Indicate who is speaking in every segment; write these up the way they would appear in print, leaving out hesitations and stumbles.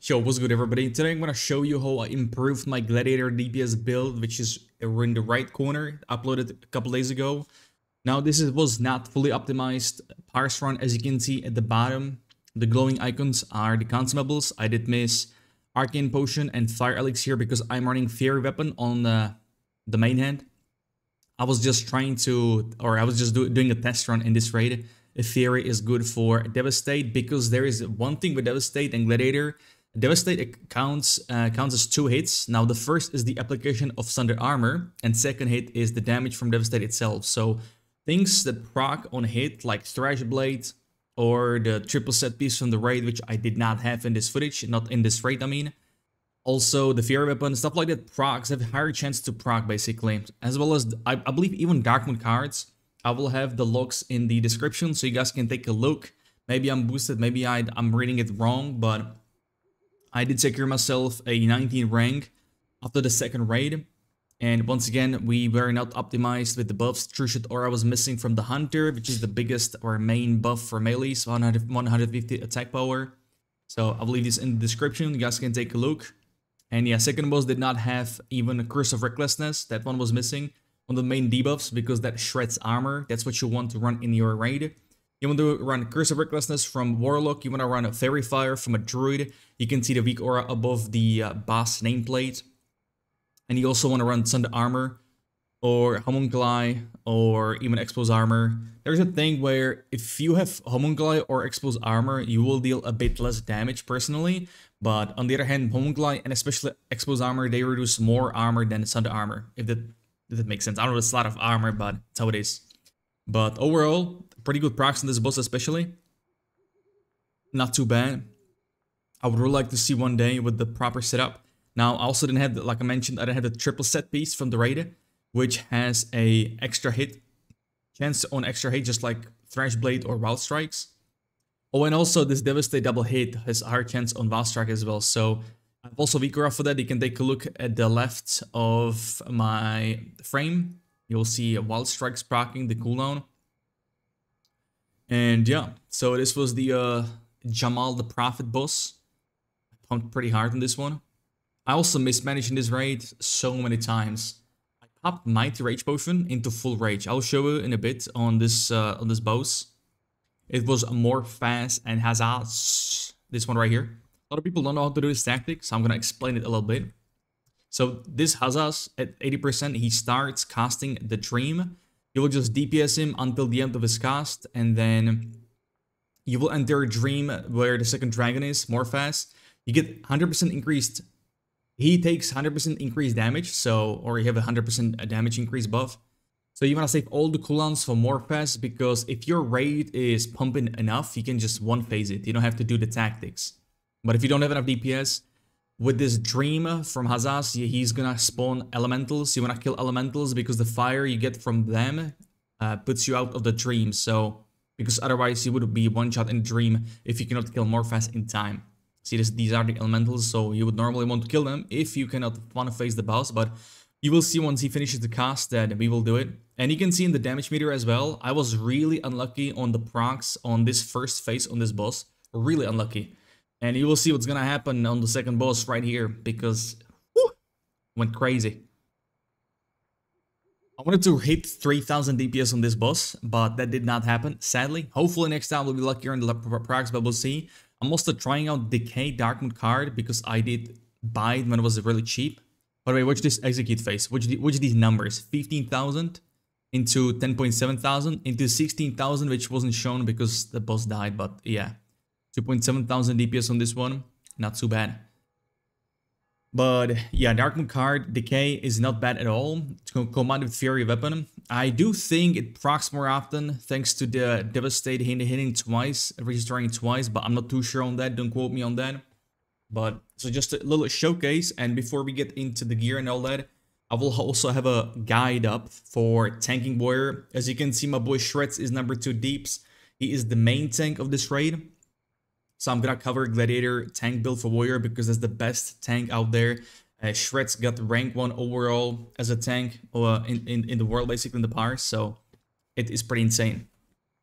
Speaker 1: Yo, what's good everybody? Today I'm gonna show you how I improved my Gladiator DPS build, which is in the right corner, uploaded a couple days ago. Now was not fully optimized parse run, as you can see at the bottom. The glowing icons are the consumables. I did miss Arcane Potion and Fire Elixir because I'm running Fairy Weapon on the main hand. I was just trying to, or I was just doing a test run in this raid. If Fairy is good for Devastate, because there is one thing with Devastate and Gladiator. Devastate counts as 2 hits. Now the first is the application of Thunder Armor, and second hit is the damage from Devastate itself. So things that proc on hit, like Thrash Blade or the triple set piece from the raid, which I did not have in this footage, not in this raid I mean. Also the Fairy Weapon, stuff like that procs have a higher chance to proc basically. As well as, I believe even Darkmoon cards. I will have the logs in the description so you guys can take a look. Maybe I'm boosted, maybe I'm reading it wrong, but I did secure myself a 19 rank after the second raid. And once again, we were not optimized with the buffs. True Shot Aura was missing from the Hunter, which is the biggest or main buff for melees, 150 attack power. So I believe this in the description, you guys can take a look. And yeah, second boss did not have even a Curse of Recklessness. That one was missing on the main debuffs because that shreds armor. That's what you want to run in your raid. You want to run Curse of Recklessness from Warlock. You want to run a Fairy Fire from a Druid. You can see the weak aura above the boss nameplate. And you also want to run Thunder Armor or Homunculi or even Exposed Armor. There's a thing where if you have Homunculi or Exposed Armor, you will deal a bit less damage personally. But on the other hand, Homunculi and especially Exposed Armor, they reduce more armor than Thunder Armor. If that makes sense. I don't know, it's a lot of armor, but that's how it is. But overall, pretty good procs on this boss especially. Not too bad. I would really like to see one day with the proper setup. Now, I also didn't have, like I mentioned, I didn't have the triple set piece from the raid, which has a extra hit, chance on extra hit, just like Thrash Blade or Wild Strikes. Oh, and also this Devastate double hit has a higher chance on Wild Strike as well. So I've also weak aura for that. You can take a look at the left of my frame. You'll see Wild Strikes proccing the cooldown. And yeah, so this was the Jamal the Prophet boss. I pumped pretty hard on this one. I also mismanaged in this raid so many times. I popped Mighty Rage Potion into full rage. I'll show you in a bit on this boss. It was Morphaz and Hazzas. This one right here. A lot of people don't know how to do this tactic, so I'm gonna explain it a little bit. So this Hazzas at 80%, he starts casting the Dream. You will just DPS him until the end of his cast, and then you will enter a Dream where the second dragon is, Morphaz. You get 100% increased. He takes 100% increased damage, so, or you have a 100% damage increase buff. So you want to save all the cooldowns for Morphaz, because if your raid is pumping enough, you can just one-phase it. You don't have to do the tactics. But if you don't have enough DPS, with this Dream from Hazzas, he's gonna spawn elementals. You wanna kill elementals because the fire you get from them puts you out of the Dream. So, because otherwise you would be one-shot in the Dream if you cannot kill Morphaz in time. See, these are the elementals, so you would normally want to kill them if you cannot want to face the boss. But you will see once he finishes the cast that we will do it. And you can see in the damage meter as well, I was really unlucky on the procs on this first phase on this boss. Really unlucky. And you will see what's gonna happen on the second boss right here, because went crazy. I wanted to hit 3000 DPS on this boss, but that did not happen, sadly. Hopefully next time we'll be luckier in the procs, but we'll see. I'm also trying out Decay Darkmoon card because I did buy it when it was really cheap. By the way, watch this execute phase. Watch these numbers. 15,000 into 10.7,000 into 16,000, which wasn't shown because the boss died, but yeah. 2.7 thousand DPS on this one, not too bad. But yeah, Darkmoon card Decay is not bad at all. It's combined with Fairy Weapon. I do think it procs more often thanks to the Devastate hitting twice, registering twice, but I'm not too sure on that. Don't quote me on that. But so just a little showcase, and before we get into the gear and all that, I will also have a guide up for Tanking Warrior. As you can see, my boy Shreds is number 2 deeps. He is the main tank of this raid. So I'm gonna cover Gladiator tank build for Warrior because that's the best tank out there. Shreds got rank 1 overall as a tank in the world, basically in the parse. So it is pretty insane.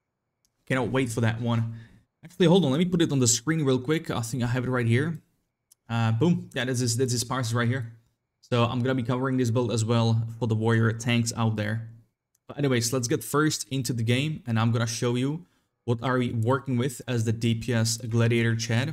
Speaker 1: Cannot wait for that one. Actually, hold on. Let me put it on the screen real quick. I think I have it right here. Boom. Yeah, that's his parts right here. So I'm gonna be covering this build as well for the warrior tanks out there. But anyways, let's get first into the game, and I'm gonna show you what are we working with as the DPS Gladiator Chad.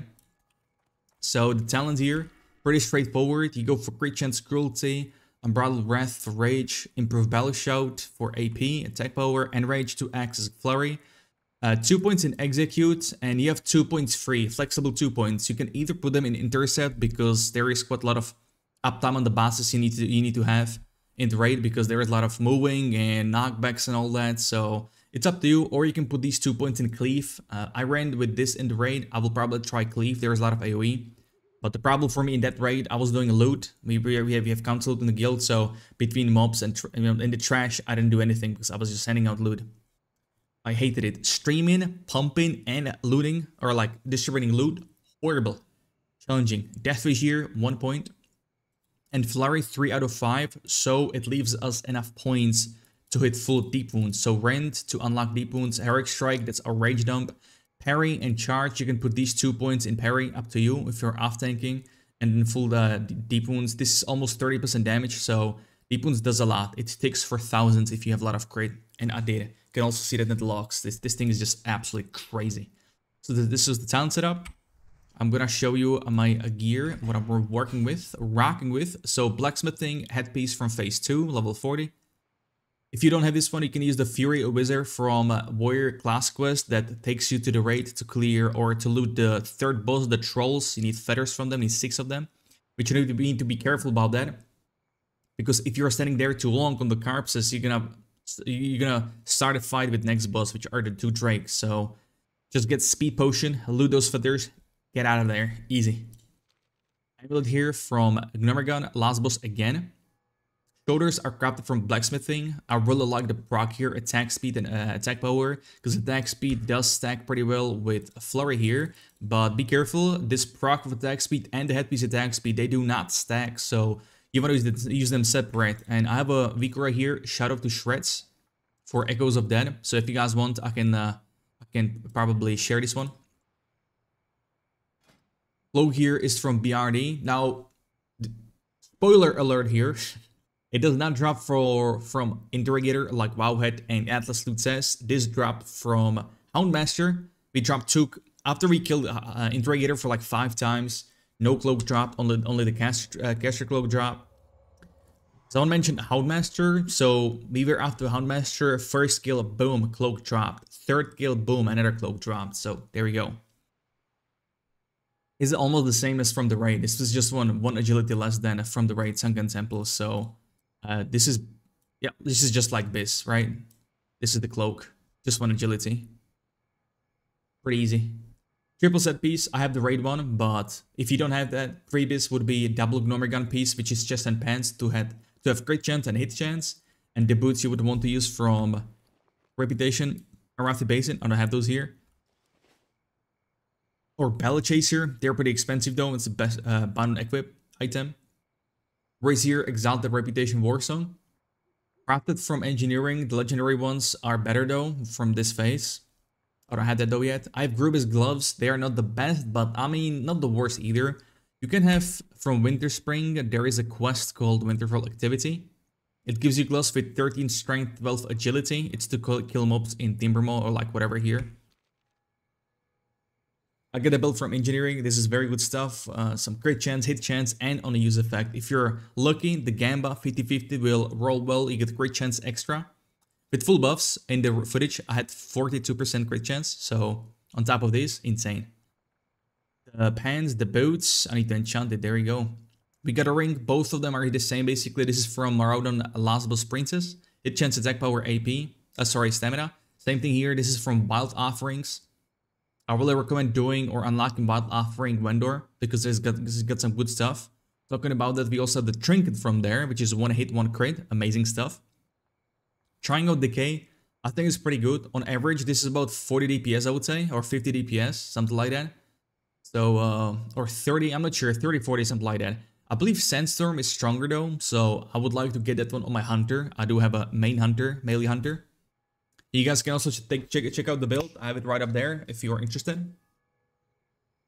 Speaker 1: So the talent here, pretty straightforward. You go for crit chance, cruelty, unbridled wrath for rage, improved battle shout for AP, attack power, and rage to act as flurry. 2 points in execute, and you have 2 points free, flexible 2 points. You can either put them in intercept because there is quite a lot of uptime on the bosses you need to have in the raid, because there is a lot of moving and knockbacks and all that. So it's up to you, or you can put these 2 points in cleave. I ran with this in the raid. I will probably try cleave. There's a lot of AoE. But the problem for me in that raid, I was doing a loot. We have council loot in the guild, so between mobs and in the trash, I didn't do anything because I was just sending out loot. I hated it. Streaming, pumping, and looting, or like distributing loot, horrible. Challenging. Deathwish here, 1 point. And Flurry, 3 out of 5, so it leaves us enough points to hit full deep wounds. So Rend to unlock deep wounds, Heroic Strike, that's a rage dump. Parry and charge, you can put these 2 points in parry, up to you if you're off tanking. And then full deep wounds, this is almost 30% damage, so deep wounds does a lot. It ticks for thousands if you have a lot of crit, and I did. You can also see that in the logs. This thing is just absolutely crazy. So this is the talent setup. I'm gonna show you my gear, what I'm working with, rocking with. So blacksmithing headpiece from phase 2, level 40. If you don't have this one, you can use the Fury Wizard from Warrior class quest that takes you to the raid to clear or to loot the third boss, the trolls. You need feathers from them, you need 6 of them. But you need to be careful about that, because if you're standing there too long on the corpses, you're gonna start a fight with next boss, which are the 2 drakes. So just get speed potion, loot those feathers, get out of there, easy. Amulet here from Gnomergon, last boss again. Shoulders are crafted from blacksmithing. I really like the proc here, attack speed and attack power, because attack speed does stack pretty well with flurry here. But be careful, this proc of attack speed and the headpiece attack speed, they do not stack, so you want to use them separate. And I have a Vico right here, Shadow to Shreds for Echoes of Dead. So if you guys want, I can probably share this one. Flow here is from BRD. Now, spoiler alert here. It does not drop from Interrogator like Wowhead and Atlas Loot says. This dropped from Houndmaster. We dropped 2 after we killed Interrogator for like 5 times. No cloak drop, only the caster cloak drop. Someone mentioned Houndmaster, so we were after Houndmaster. First kill, boom, cloak dropped. Third kill, boom, another cloak dropped. So there we go. Is almost the same as from the raid. This was just one agility less than from the raid Sunken Temple. So this is just like this, right? This is the cloak, just 1 agility. Pretty easy. Triple set piece, I have the raid one, but if you don't have that, previous would be a double Gnomergon piece, which is chest and pants to have crit chance and hit chance. And the boots you would want to use from Reputation, Arathi Basin. I don't have those here. Or Ballad Chaser, they're pretty expensive though, it's the best bound equip item. Brazier, Exalted Reputation Warzone. Crafted from engineering, the legendary ones are better though from this phase. I don't have that though yet. I have Grubis gloves, they are not the best, but I mean, not the worst either. You can have from Winter Spring, there is a quest called Winterfell Activity. It gives you gloves with 13 strength, 12 agility. It's to kill mobs in Timbermaw or like whatever here. I get a build from engineering. This is very good stuff. Some crit chance, hit chance, and on a use effect. If you're lucky, the Gamba 50-50 will roll well. You get crit chance extra. With full buffs in the footage, I had 42% crit chance. So on top of this, insane. The pants, the boots, I need to enchant it. There we go. We got a ring. Both of them are the same basically. This is from Maraudon Last Boss Princess. Hit chance, attack power, AP. Stamina. Same thing here. This is from Wild Offerings. I really recommend doing or unlocking Wild Offering Vendor because this has got some good stuff. Talking about that, we also have the Trinket from there, which is 1 hit, 1 crit. Amazing stuff. Trying out Decay, I think it's pretty good. On average, this is about 40 DPS, I would say, or 50 DPS, something like that. So, or 30, I'm not sure, 30, 40, something like that. I believe Sandstorm is stronger though, so I would like to get that one on my Hunter. I do have a main Hunter, melee Hunter. You guys can also check out the build. I have it right up there if you are interested.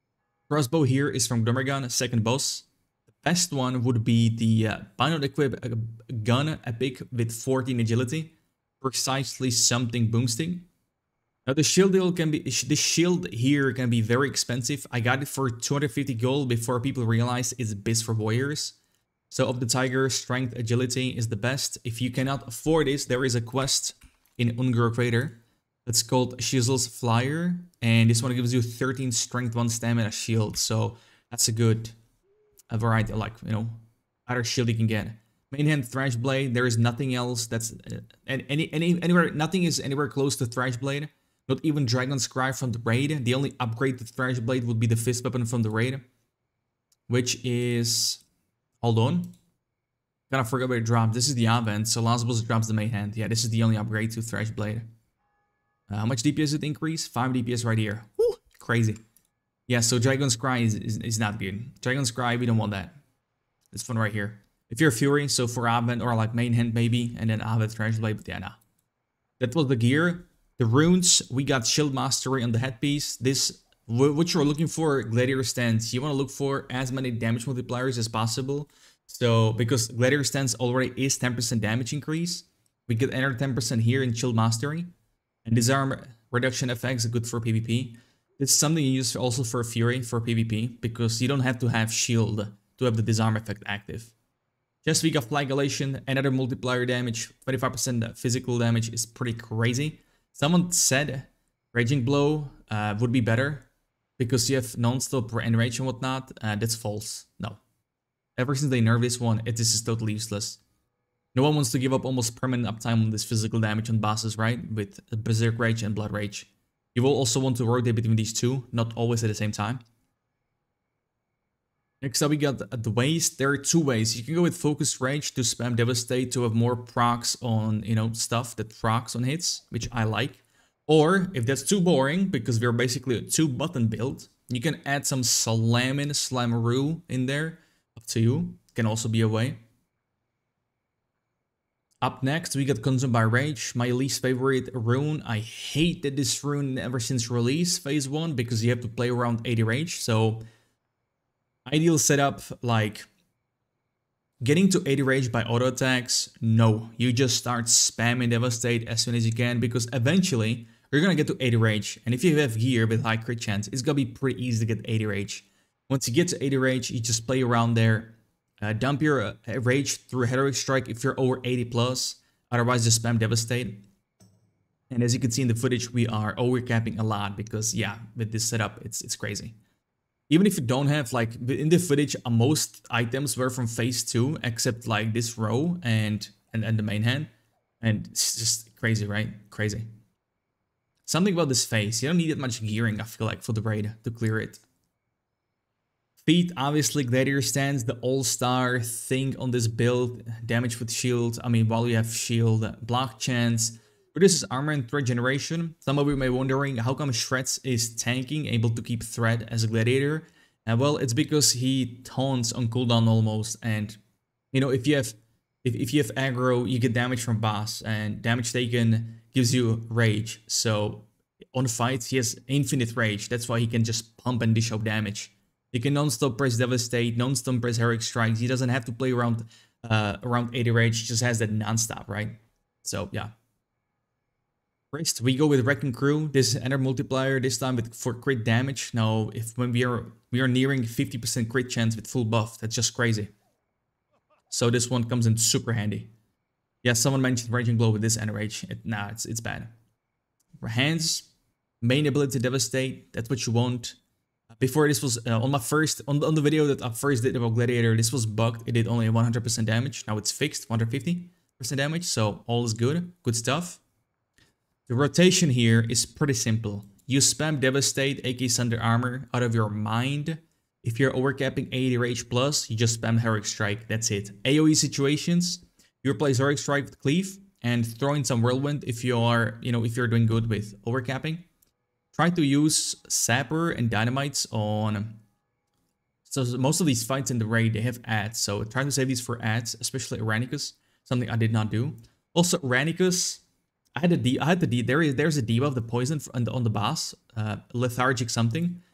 Speaker 1: Crossbow here is from Glimmergun, second boss. The best one would be the Bind Equip gun epic with 14 agility. Precisely something boosting. Now the shield deal can be, the shield here can be very expensive. I got it for 250 gold before people realized it's best for warriors. So of the tiger, strength, agility is the best. If you cannot afford this, there is a quest in Ungro Crater. It's called Shizel's Flyer, and this one gives you 13 strength, 1 stamina shield. So that's a good variety, like, you know, other shield you can get. Main hand Thrash Blade. There is nothing else that's anywhere. Nothing is anywhere close to Thrash Blade. Not even Dragon's Cry from the raid. The only upgrade to Thrash Blade would be the fist weapon from the raid, which is, hold on, kind of forgot where it dropped. This is the event, so last boss drops the main hand. Yeah, this is the only upgrade to Thrash Blade. How much DPS did it increase? 5 DPS right here. Woo, crazy. Yeah, so Dragon's Cry is not good. Dragon's Cry, we don't want that. This one right here. If you're Fury, so for Advent or like main hand maybe, and then Advent Thrash Blade, but yeah, nah. That was the gear. The runes, we got Shield Mastery on the headpiece. This, what you're looking for, Gladiator stance, you want to look for as many damage multipliers as possible. So, because Gladiator stance already is 10% damage increase, we get another 10% here in Shield Mastery. And disarm reduction effects are good for PvP. This is something you use also for Fury, for PvP, because you don't have to have shield to have the disarm effect active. Just week of flagellation, another multiplier damage, 25% physical damage is pretty crazy. Someone said Raging Blow would be better because you have non-stop enrage and whatnot. That's false. No. Ever since they nerfed this one, this is totally useless. No one wants to give up almost permanent uptime on this physical damage on bosses, right? With Berserk Rage and Blood Rage. You will also want to rotate between these two, not always at the same time. Next up we got the ways. There are two ways. You can go with Focus Rage to spam Devastate to have more procs on, you know, stuff that procs on hits, which I like. Or, if that's too boring, because we're basically a 2-button build, you can add some Slamin' Slamaroo in there. Up to you. Can also be a way. Up next, we got Consumed by Rage, my least favorite rune. I hated this rune ever since release, phase 1, because you have to play around 80 rage. So, ideal setup, like, getting to 80 rage by auto attacks, no. You just start spamming Devastate as soon as you can, because eventually, you're gonna get to 80 rage. And if you have gear with high crit chance, it's gonna be pretty easy to get 80 rage. Once you get to 80 rage, you just play around there. Dump your rage through Heroic Strike if you're over 80 plus. Otherwise, just spam Devastate. And as you can see in the footage, we are overcapping a lot because, yeah, with this setup, it's crazy. Even if you don't have, like, in the footage, most items were from phase 2, except, like, this row and the main hand. And it's just crazy, right? Crazy. Something about this phase. You don't need that much gearing, I feel like, for the raid to clear it. Feet, obviously, Gladiator stance, the all-star thing on this build. Damage with shield. I mean, while you have shield, block chance. Reduces armor and threat generation. Some of you may be wondering, how come Shreds is tanking, able to keep threat as a Gladiator? And well, it's because he taunts on cooldown almost. And, you know, if you have aggro, you get damage from boss. And damage taken gives you rage. So, on fights, he has infinite rage. That's why he can just pump and dish out damage. He can non-stop press Devastate, non-stop press Heroic Strikes. He doesn't have to play around 80 rage. He just has that non-stop, right? So, yeah. First, we go with Wrecking Crew. This is another multiplier, this time for crit damage. Now, when we are nearing 50% crit chance with full buff, that's just crazy. So this one comes in super handy. Yeah, someone mentioned Raging Blow with this enrage. Nah, it's bad. Hands, main ability Devastate. That's what you want. Before this was on the video that I first did about Gladiator, this was bugged. It did only 100% damage. Now it's fixed, 150% damage. So all is good, good stuff. The rotation here is pretty simple. You spam Devastate, aka Sunder Armor, out of your mind. If you're overcapping 80 rage plus, you just spam Heroic Strike. That's it. AoE situations, you replace Heroic Strike with Cleave and throw in some Whirlwind if you are, if you're doing good with overcapping. Try to use Sapper and Dynamites on... So most of these fights in the raid, they have ads. So try to save these for ads, especially Iranicus. Something I did not do. Also, Iranicus, there's a debuff of the poison on the boss. Lethargic something.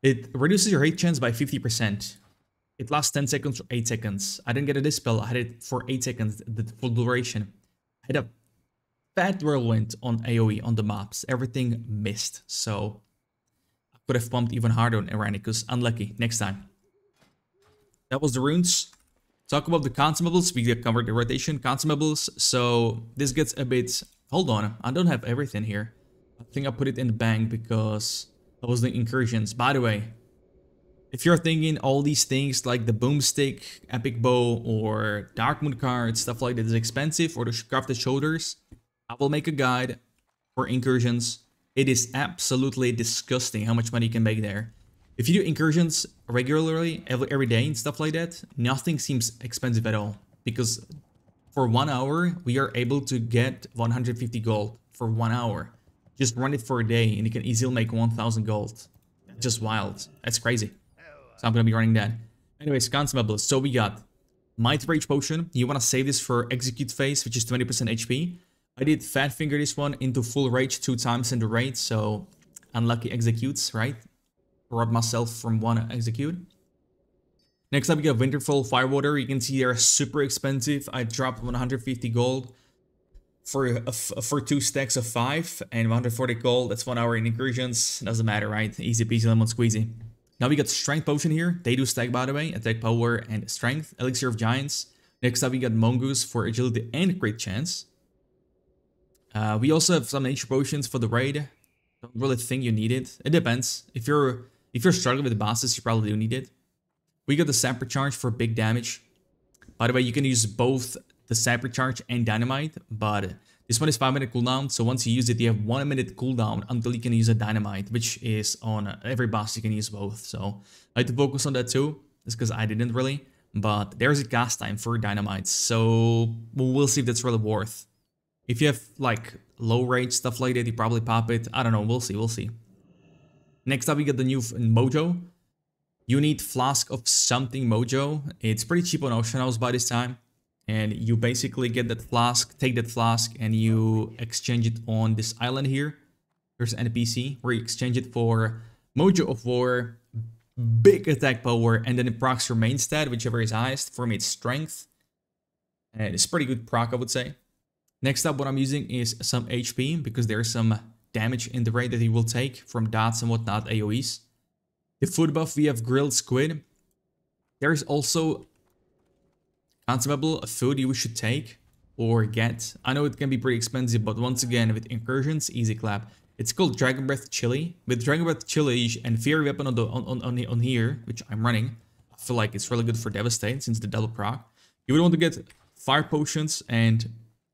Speaker 1: It reduces your hit chance by 50%. It lasts 10 seconds or 8 seconds. I didn't get a dispel. I had it for 8 seconds, the full duration. I had a fat whirlwind on AoE on the maps. Everything missed. So I could have pumped even harder on Iranicus. Unlucky. Next time. That was the runes. Talk about the consumables. We covered the rotation consumables. So this gets a bit... Hold on. I don't have everything here. I think I put it in the bank because that was the incursions. By the way, if you're thinking all these things like the boomstick, epic bow, or Darkmoon card, stuff like that is expensive, or the crafted shoulders, I will make a guide for incursions. It is absolutely disgusting how much money you can make there. If you do incursions regularly, every day and stuff like that, nothing seems expensive at all. Because for 1 hour, we are able to get 150 gold for 1 hour. Just run it for a day and you can easily make 1000 gold. Just wild. That's crazy. So I'm going to be running that. Anyways, consumables. So we got Might Rage Potion. You want to save this for Execute phase, which is 20% HP. I did Fat Finger this one into full rage 2 times in the raid. So unlucky executes, right? Robbed myself from 1 execute. Next up, we got Winterfall Firewater. You can see they're super expensive. I dropped 150 gold for 2 stacks of 5 and 140 gold. That's 1 hour in incursions. Doesn't matter, right? Easy peasy lemon squeezy. Now we got Strength Potion here. They do stack, by the way. Attack, power, and strength. Elixir of Giants. Next up, we got Mongoose for agility and crit chance. We also have some nature potions for the raid. Don't really think you need it. It depends. If you're struggling with the bosses, you probably do need it. We got the Sapper Charge for big damage. By the way, you can use both the Sapper Charge and Dynamite, but this one is 5-minute cooldown, so once you use it, you have 1 minute cooldown until you can use a Dynamite, which is on every boss you can use both. So I had to focus on that too, just because I didn't really. But there's a cast time for Dynamites, so we'll see if that's really worth. If you have like low rage stuff like that, you probably pop it. I don't know, we'll see. Next up, we got the new Mojo. You need Flask of Something Mojo. It's pretty cheap on Ocean House by this time. And you basically get that flask, take that flask, and you exchange it on this island here. There's an NPC where you exchange it for Mojo of War, big attack power, and then it procs your main stat, whichever is highest. For me, it's strength. And it's pretty good proc, I would say. Next up, what I'm using is some HP, because there's some damage in the raid that he will take from dots and whatnot, AoEs. The food buff, we have Grilled Squid. There's also consumable food you should take or get. I know it can be pretty expensive, but once again, with incursions, easy clap. It's called Dragon Breath Chili. With Dragon Breath Chili and Fiery Weapon on here, which I'm running, I feel like it's really good for Devastate since the double proc. You would want to get Fire Potions and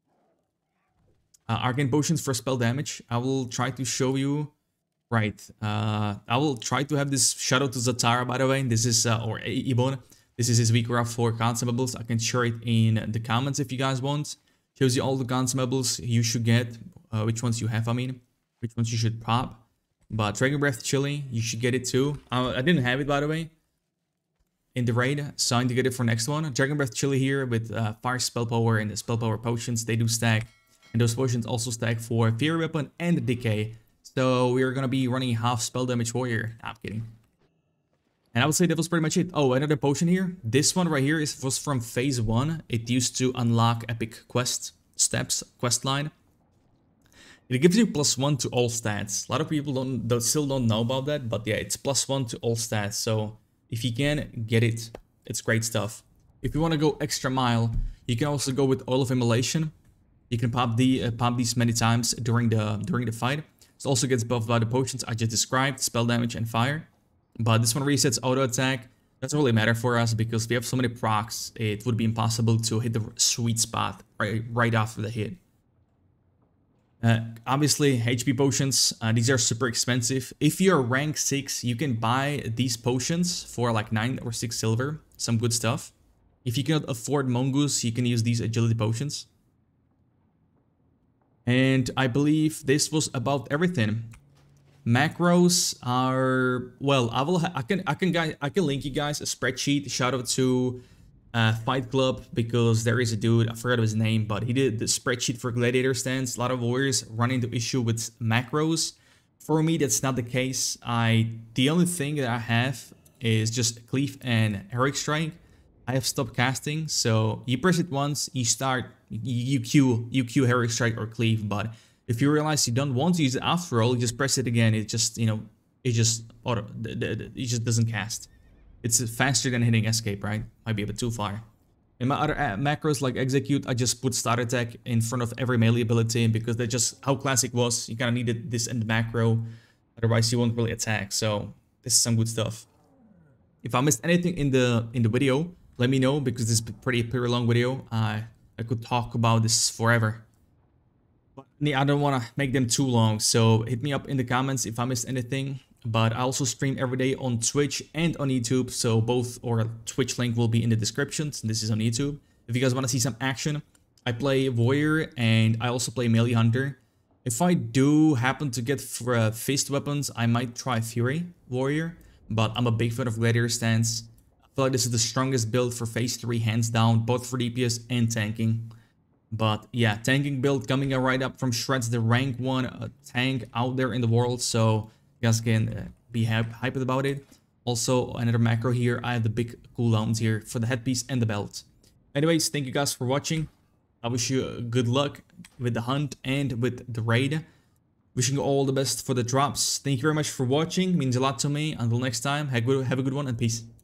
Speaker 1: Arcane Potions for spell damage. I will try to show you. Right. I will try to have this. Shout out to Zatara, by the way. This is or Ibon. This is his week graph for consumables. I can share it in the comments if you guys want. Shows you all the consumables you should get, which ones you have, I mean, which ones you should pop. But Dragon Breath Chili, you should get it too. I didn't have it, by the way, in the raid, so I need to get it for next one. Dragon Breath Chili here with Fire Spell Power and the Spell Power Potions, they do stack. And those potions also stack for Fiery Weapon and Decay. So we're gonna be running half Spell Damage Warrior. Nah, I'm kidding. And I would say that was pretty much it. Oh, another potion here. This one right here was from phase 1. It used to unlock epic quest line. It gives you +1 to all stats. A lot of people still don't know about that, but yeah, it's +1 to all stats. So if you can get it, it's great stuff. If you want to go extra mile, you can also go with Oil of Immolation. You can pop these many times during the fight. It also gets buffed by the potions I just described, spell damage and fire. But this one resets auto attack. Doesn't really matter for us because we have so many procs, it would be impossible to hit the sweet spot right after the hit. Obviously, HP potions, these are super expensive. If you're rank 6, you can buy these potions for like 9 or 6 silver. Some good stuff. If you cannot afford Mongoose, you can use these agility potions. And I believe this was about everything. Macros are, well, I can link you guys a spreadsheet. Shout out to Fight Club, because there is a dude, I forgot his name, but he did the spreadsheet for Gladiator stands. A lot of warriors run into issue with macros. For me, that's not the case. The only thing that I have is just Cleave and Heroic Strike. I have stopped casting, so you press it once, you start, you queue Heroic Strike or Cleave, but if you realize you don't want to use it after all, you just press it again, it just, you know, it just doesn't cast. It's faster than hitting escape, right? Might be a bit too far. In my other macros like execute, I just put start attack in front of every melee ability because that's just how classic was. You kind of needed this in the macro, otherwise you won't really attack. So this is some good stuff. If I missed anything in the video, let me know because this is a pretty long video. I could talk about this forever. But I don't want to make them too long, so hit me up in the comments if I missed anything. But I also stream every day on Twitch and on YouTube, so both or Twitch link will be in the description. This is on YouTube. If you guys want to see some action, I play Warrior and I also play Melee Hunter. If I do happen to get fist weapons, I might try Fury Warrior, but I'm a big fan of Gladiator stance. I feel like this is the strongest build for phase 3 hands down, both for DPS and tanking. But yeah, tanking build coming right up from shreds, the rank 1 tank out there in the world, so you guys can be hyped about it. Also, another macro here, I have the big cooldowns here for the headpiece and the belt. Anyways, thank you guys for watching. I wish you good luck with the hunt and with the raid. Wishing you all the best for the drops. Thank you very much for watching, means a lot to me. Until next time, have a good one and peace.